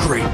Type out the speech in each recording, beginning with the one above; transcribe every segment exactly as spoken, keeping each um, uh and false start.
Great.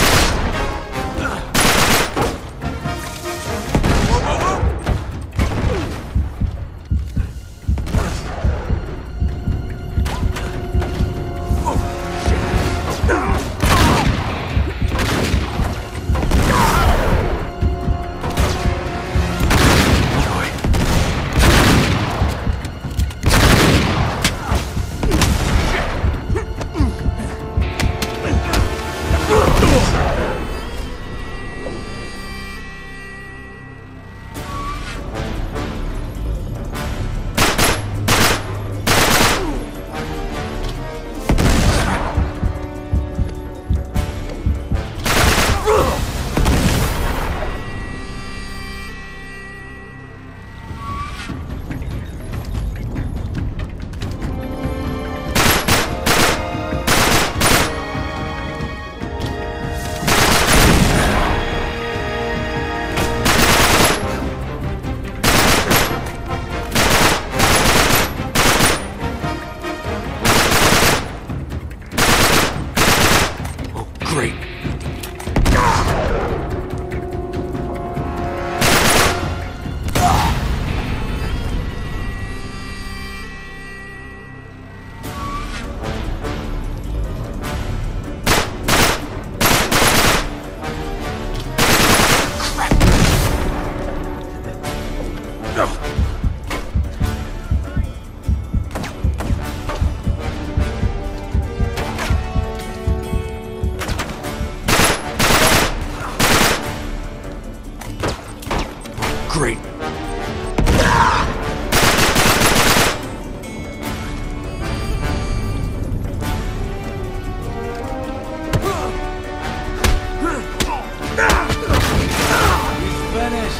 Great. Great. He's finished.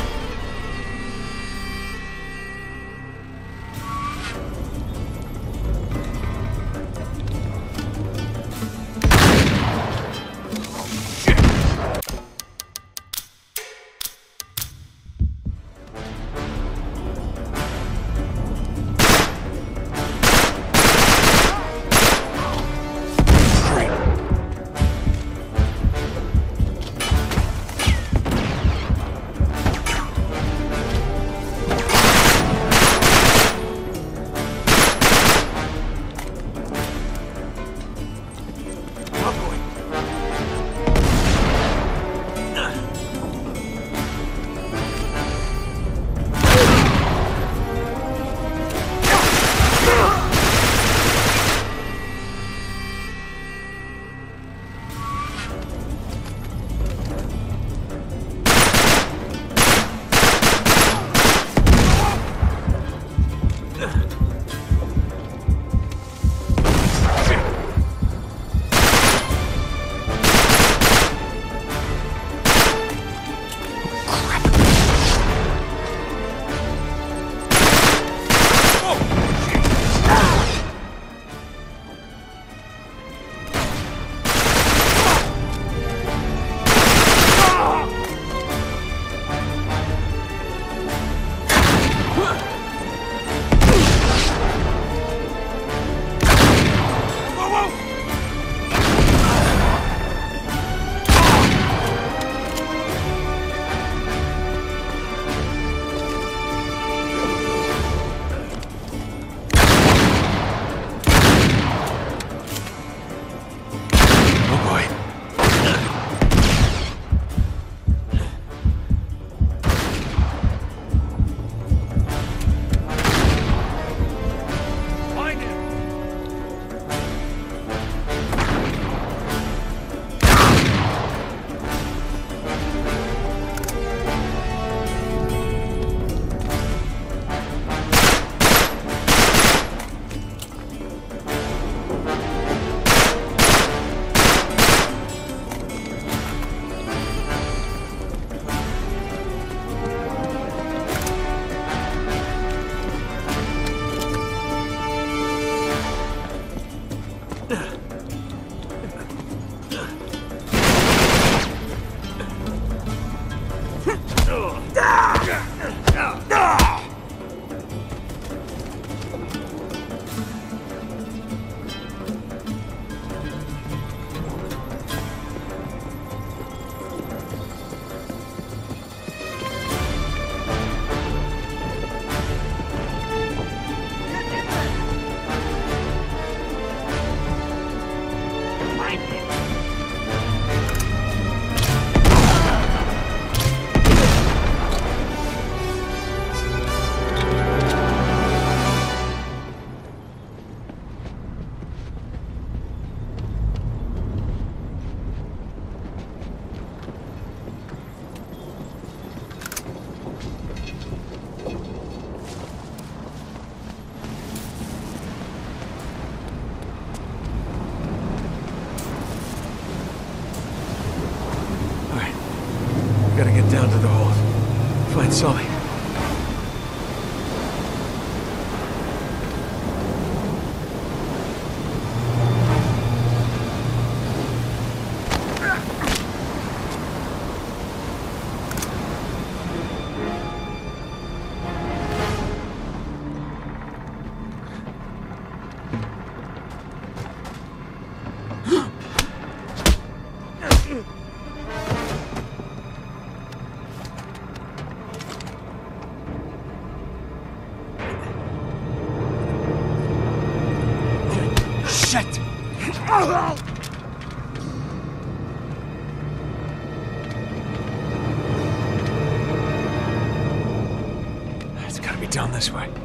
Gotta get down to the hold. Find Sully. Shit! It's gotta be down this way.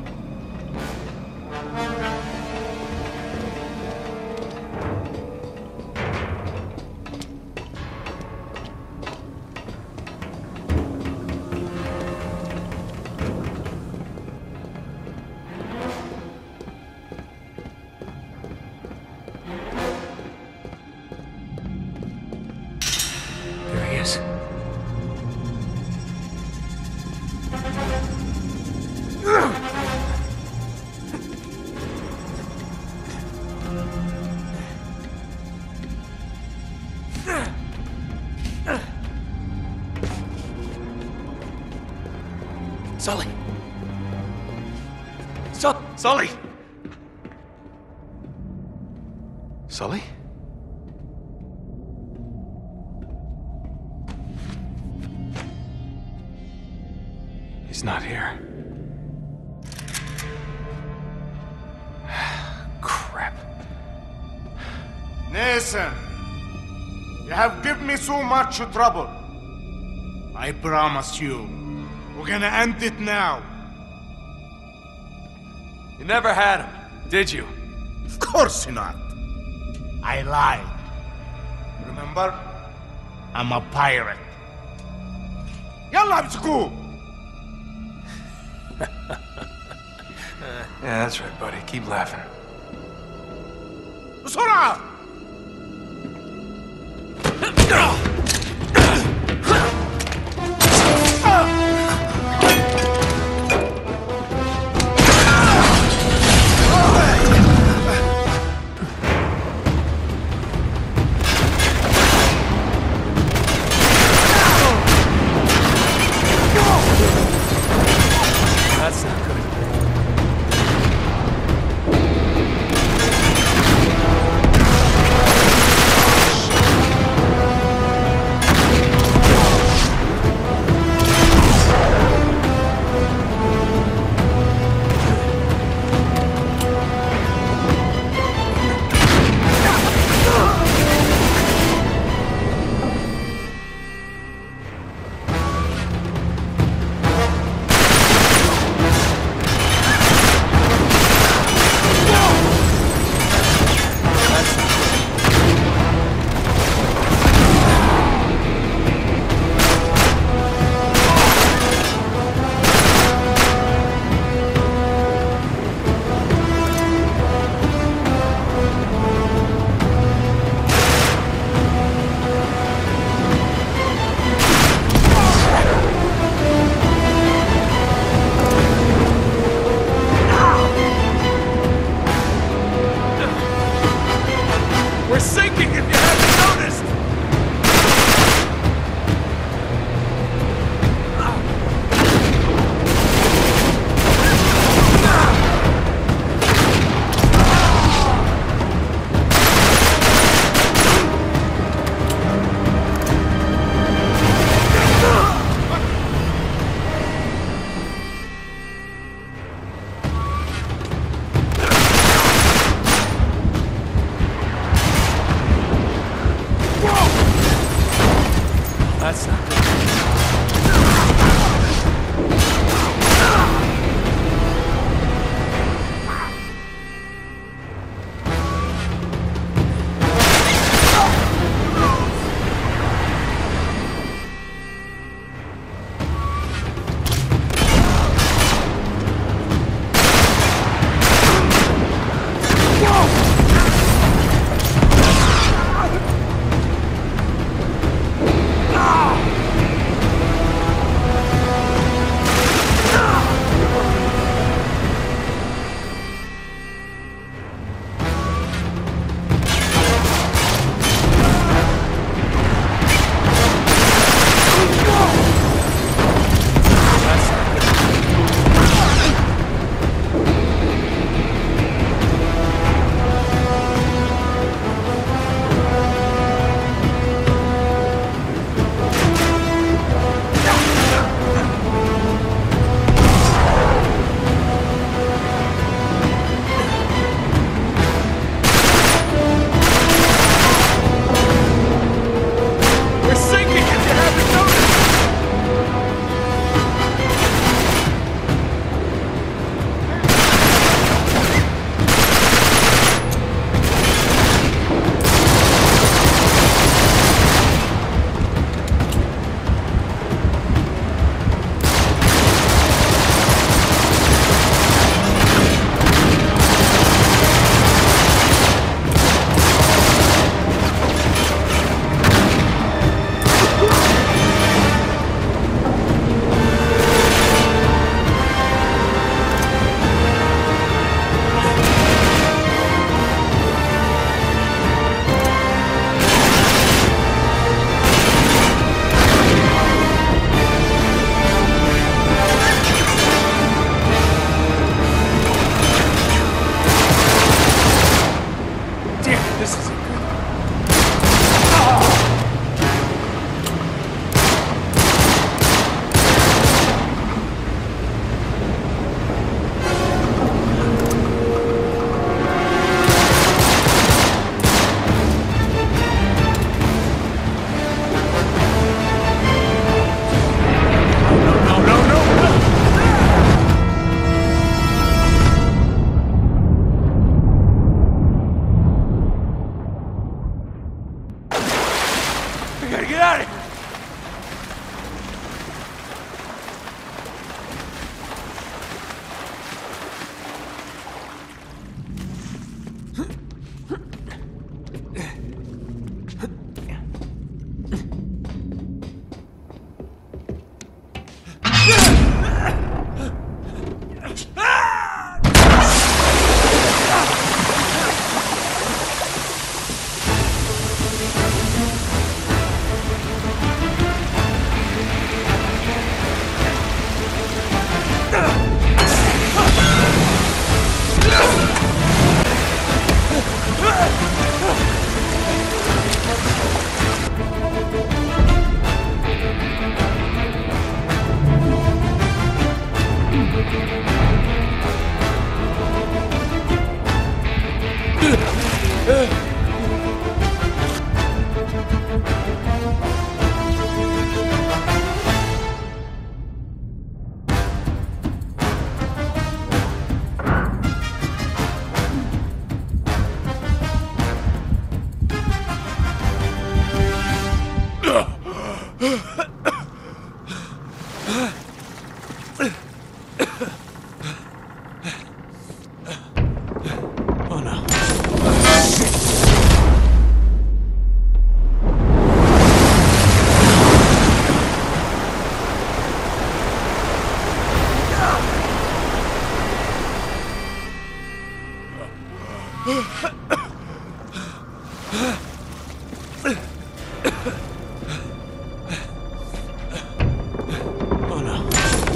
There he is. Sully! Su- Sully! Sully? He's not here. Crap. Nathan, you have given me so much trouble. I promise you, we're gonna end it now. You never had him, did you? Of course not. I lied. Remember? I'm a pirate. Yalla بسكو! Yeah, that's right, buddy. Keep laughing. بسرعة! That's not good. We're sinking, if you haven't noticed! That's not good. Ah! This isn't good. We gotta get out of here! Oh no. Oh no.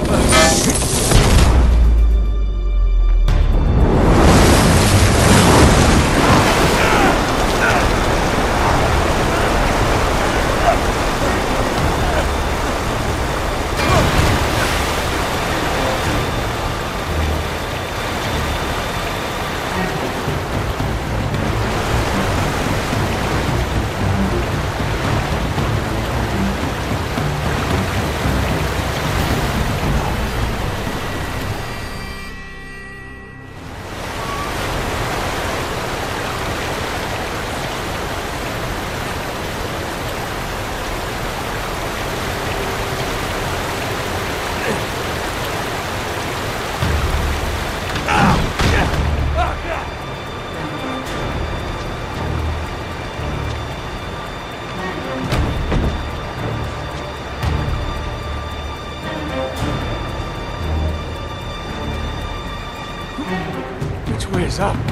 Which way is up?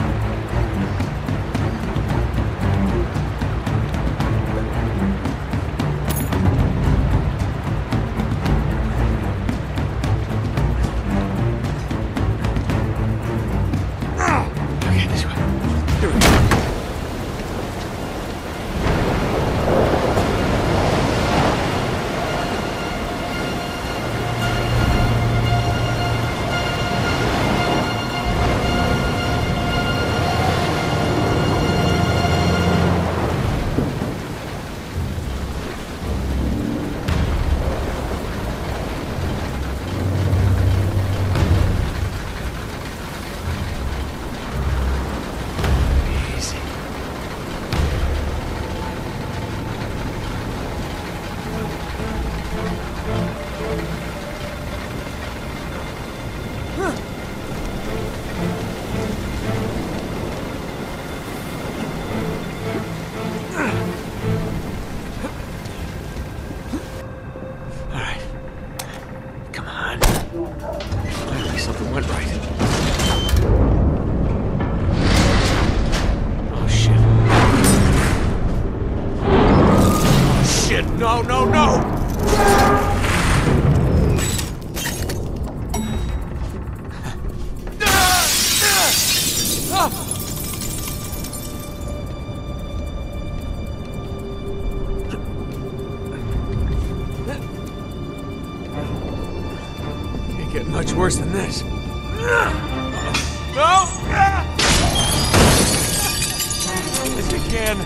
Okay, this way. Here we go. Finally, something went right. Oh, shit. Oh, shit. No, no, no! worse than this. No! Yes, you can.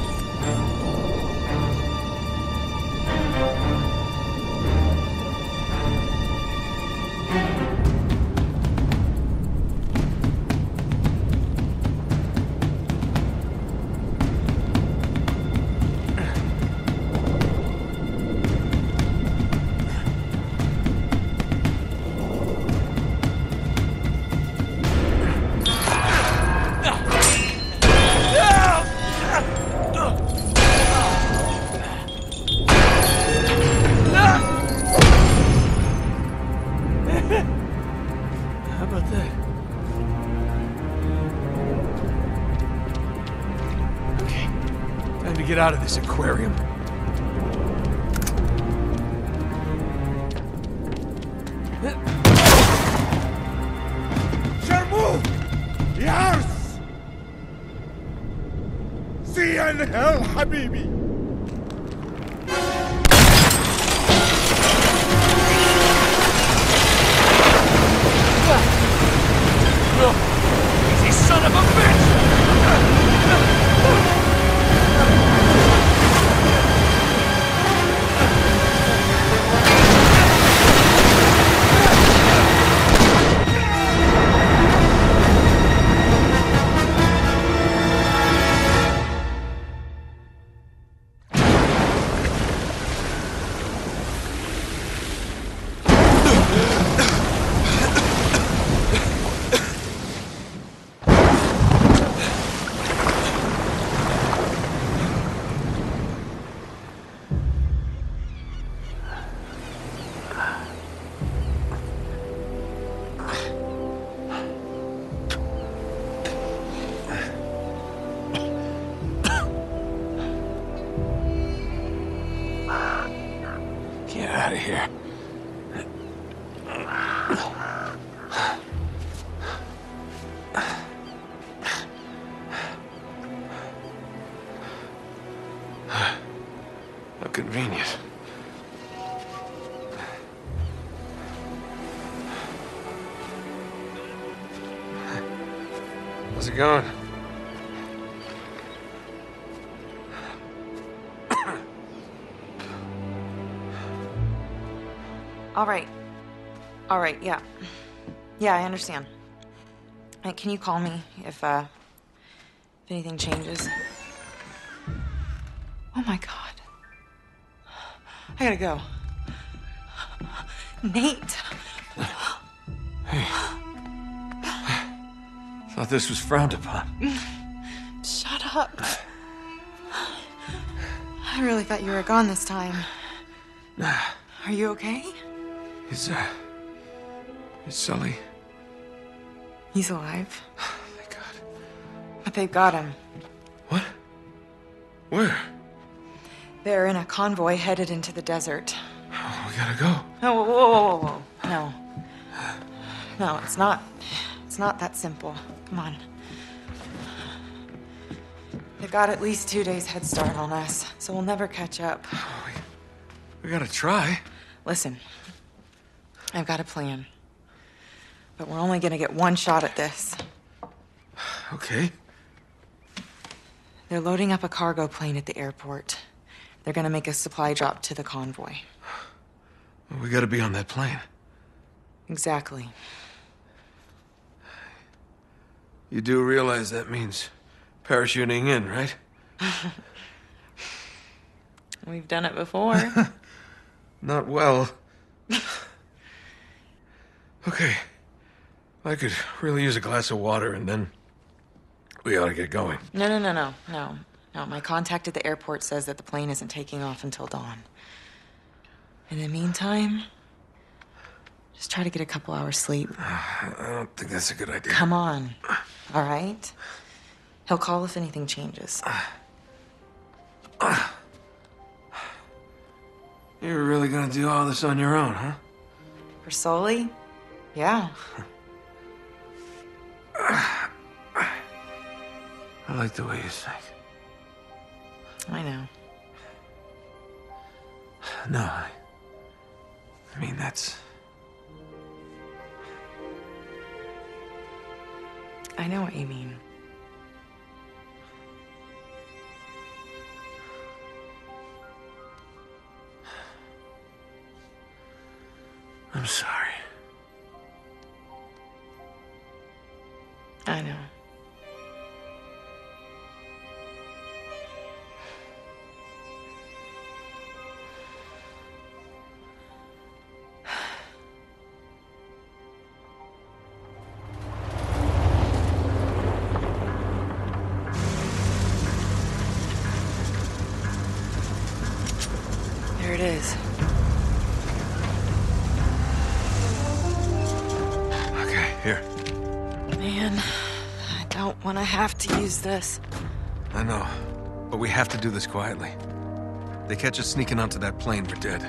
How about that? Okay, time to get out of this aquarium. Sharmut! Yars! See you in hell, Habibi! Easy son of a bitch! Get out of here. How convenient. How's it going? All right. All right, yeah. Yeah, I understand. Uh, can you call me if, uh, if anything changes? Oh my God. I gotta go. Nate. Thought this was frowned upon. Shut up. I really thought you were gone this time. Are you okay? Is, uh... Is Sully... He's alive. Thank God. But they've got him. What? Where? They're in a convoy headed into the desert. Oh, we gotta go. Oh, whoa, whoa, whoa, whoa. No. No, it's not... It's not that simple. Come on. They've got at least two days head start on us, so we'll never catch up. Oh, we, we gotta try. Listen, I've got a plan. But we're only gonna get one shot at this. Okay. They're loading up a cargo plane at the airport. They're gonna make a supply drop to the convoy. Well, we gotta be on that plane. Exactly. You do realize that means parachuting in, right? We've done it before. Not well. Okay. I could really use a glass of water, and then we ought to get going. No, no, no, no, no. No, my contact at the airport says that the plane isn't taking off until dawn. In the meantime, just try to get a couple hours sleep. I don't think that's a good idea. Come on. All right? He'll call if anything changes. You're really gonna do all this on your own, huh? For Sully? Yeah. I like the way you think. I know. No, I... I mean, that's... I know what you mean. I'm sorry. I know. There it is. Okay, here. Man, I don't want to have to use this. I know, but we have to do this quietly. They catch us sneaking onto that plane, we're dead.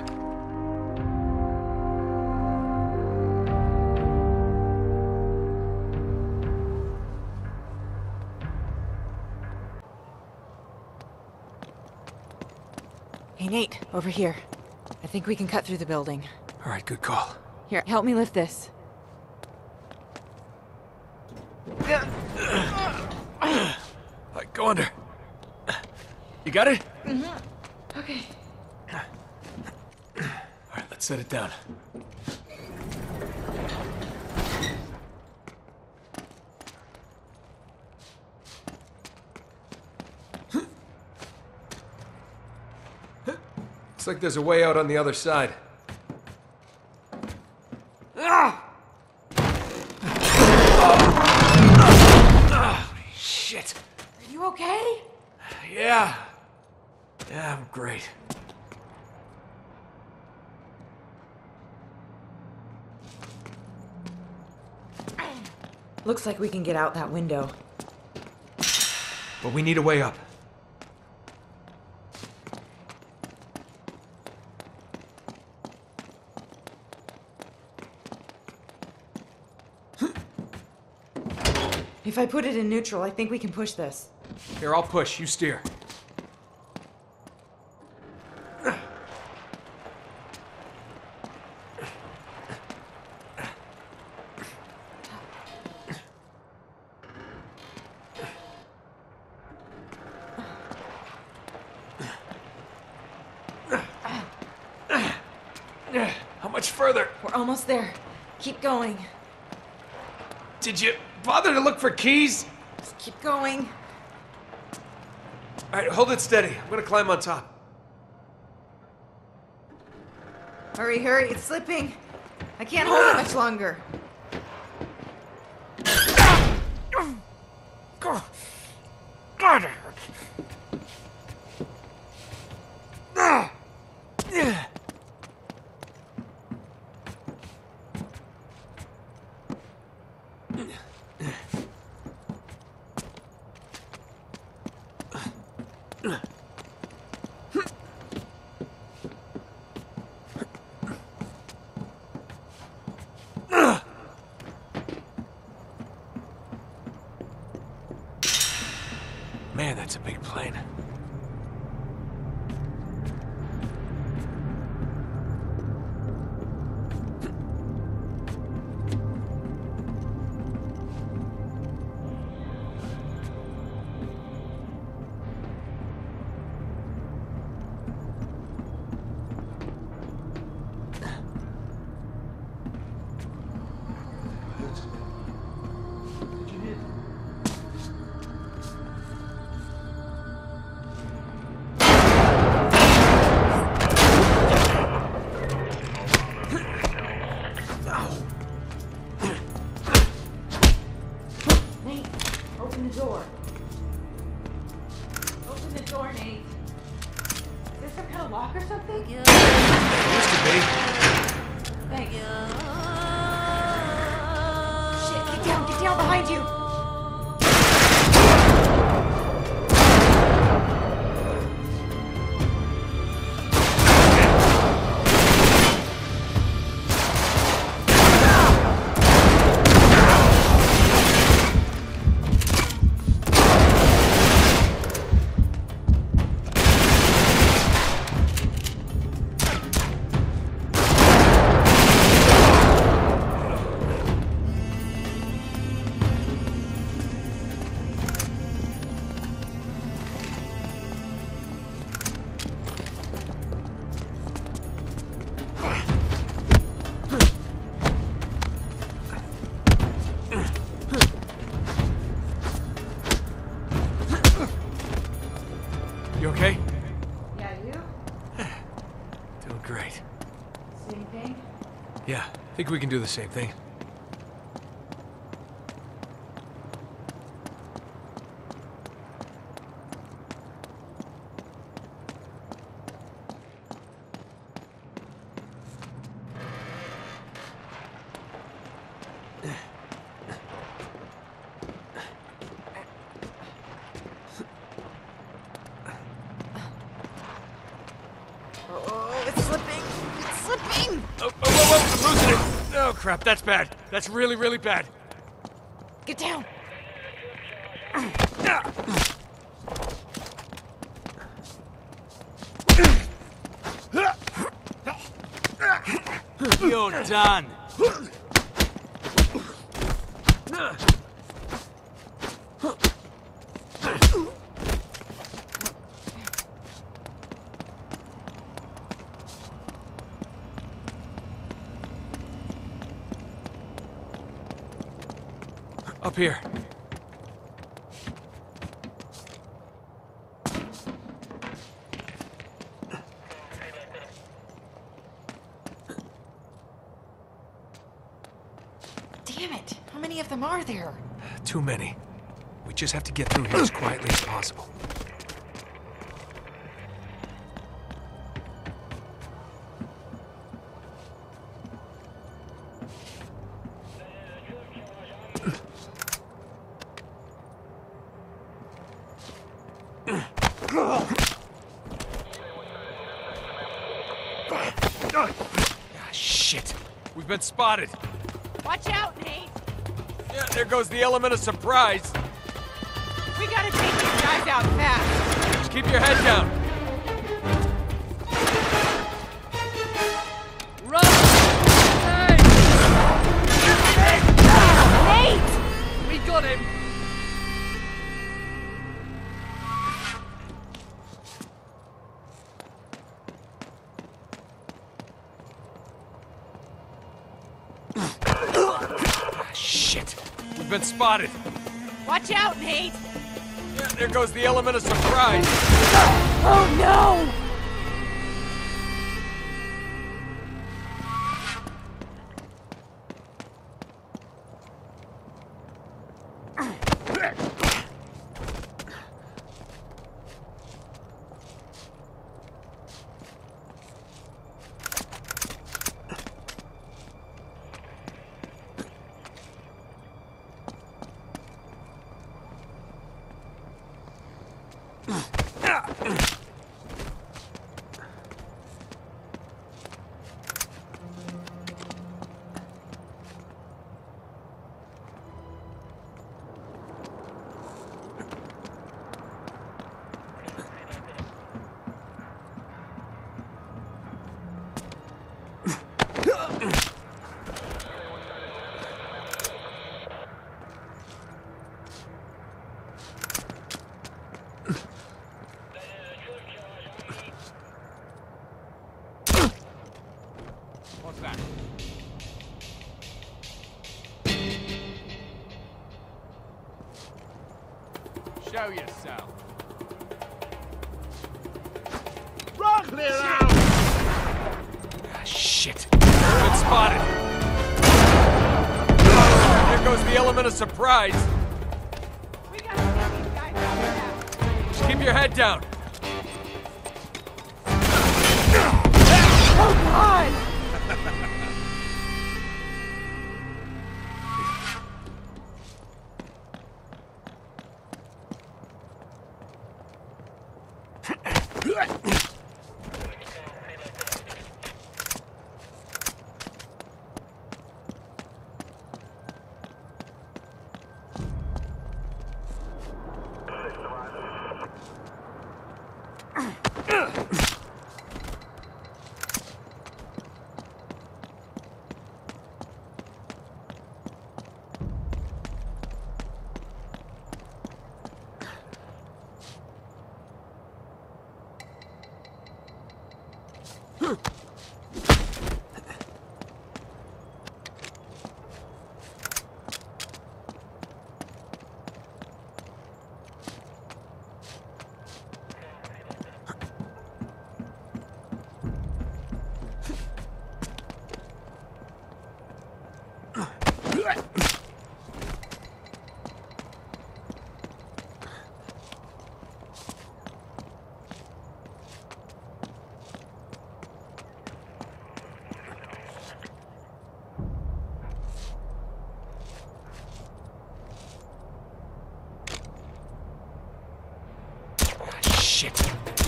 Hey, Nate, over here. I think we can cut through the building. All right, good call. Here, help me lift this. All right, go under. You got it? Mm-hmm. Okay. All right, let's set it down. Looks like there's a way out on the other side. Shit. Are you okay? Yeah. Yeah, I'm great. Looks like we can get out that window. But we need a way up. If I put it in neutral, I think we can push this. Here, I'll push. You steer. How much further? We're almost there. Keep going. Did you bother to look for keys? Just keep going. All right, hold it steady. I'm gonna climb on top. Hurry, hurry, it's slipping. I can't hold it much longer. God, it hurts. Man, that's a big plane. Nate, open the door. Open the door, Nate. Is this some kind of lock or something? Used to be. Thanks. Shit, get down, get down behind you. great. Same thing? Yeah, I think we can do the same thing. Oh, it's slipping! It's slipping! Oh, oh, oh, oh, I'm losing it! Oh, crap, that's bad. That's really, really bad. Get down! You're done. Up here. Damn it! How many of them are there? Too many. We just have to get through here as quietly as possible. Ah, shit. We've been spotted. Watch out, Nate! Yeah, there goes the element of surprise. We gotta take these guys out fast! Just keep your head down. Run! Nate! Nate! We got him! Shit. We've been spotted. Watch out, Nate! Yeah, there goes the element of surprise. Oh no! What's that? Show yourself. Run! Clear out! Ah, shit. We've been spotted. There goes the element of surprise. We gotta take these guys out fast! Just keep your head down. Oh god!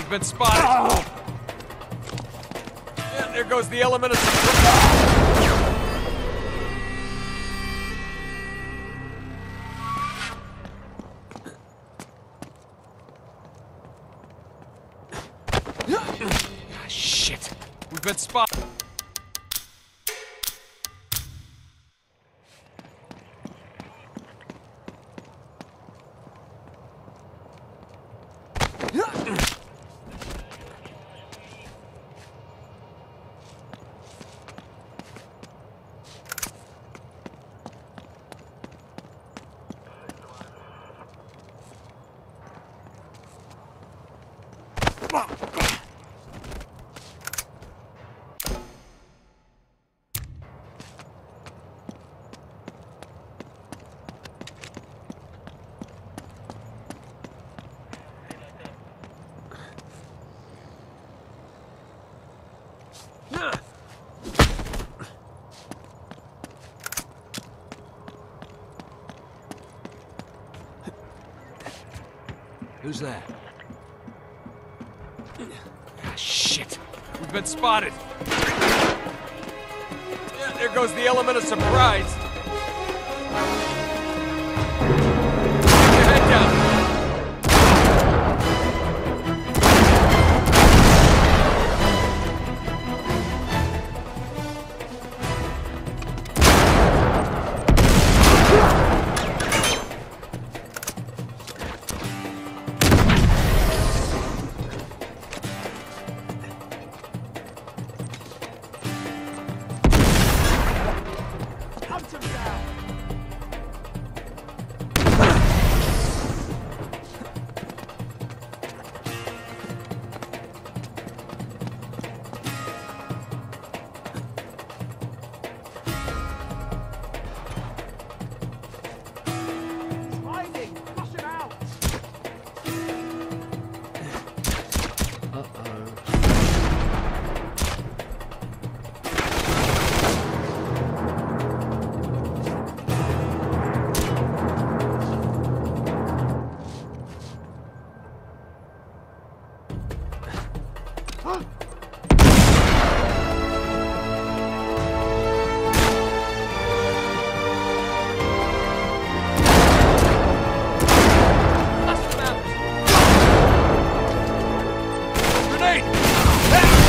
We've been spotted. Yeah, there goes the element of surprise. Ah, shit. We've been spotted. Who's that? Ah, shit. We've been spotted. Yeah, there goes the element of surprise. Keep your head down. Grenade!